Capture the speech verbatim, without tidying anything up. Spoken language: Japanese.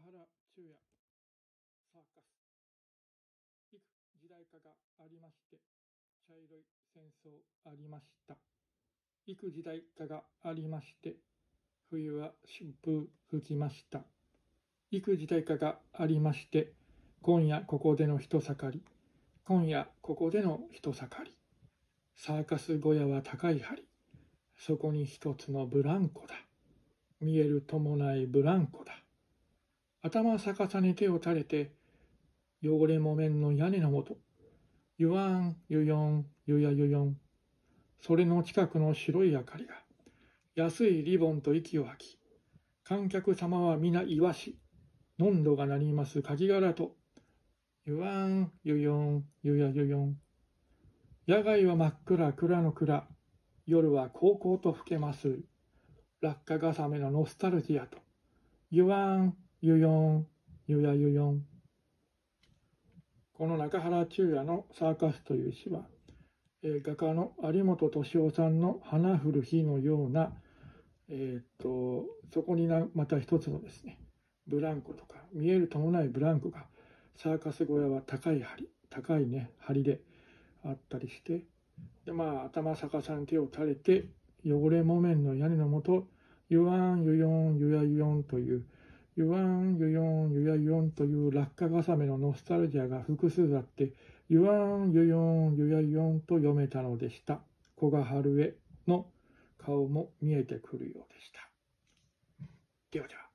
原中也サーカス。幾時代化がありまして、茶色い戦争ありました。幾時代化がありまして、冬は春風吹きました。幾時代化がありまして、今夜ここでの人盛り。今夜ここでの人盛り。サーカス小屋は高い梁。そこに一つのブランコだ。見えるともないブランコだ。頭逆さに手を垂れて、汚れ木綿の屋根のもと、ゆわんゆよんゆやゆよん。それの近くの白い明かりが、安いリボンと息を吐き、観客様は皆イワシ、のんどが鳴ります鍵殻と、ゆわんゆよんゆやゆよん。野外は真っ暗暗の暗、夜はこうこうと吹けます落下重ねのノスタルジアと、ゆわんゆよんゆやゆよん。この中原中也のサーカスという詩は、えー、画家の有本敏夫さんの花降る日のような、えー、っとそこになまた一つのですね、ブランコとか見えるともないブランコが、サーカス小屋は高い梁、高いね梁であったりして、でまあ頭逆さに手を垂れて、汚れ木綿の屋根のもと、ゆわんゆよんゆやゆよんという、ゆわんゆよんゆやゆよんという落下重ねのノスタルジアが複数あって、ゆわんゆよんゆやゆよんと読めたのでした。古賀春江の顔も見えてくるようでした。ではでは。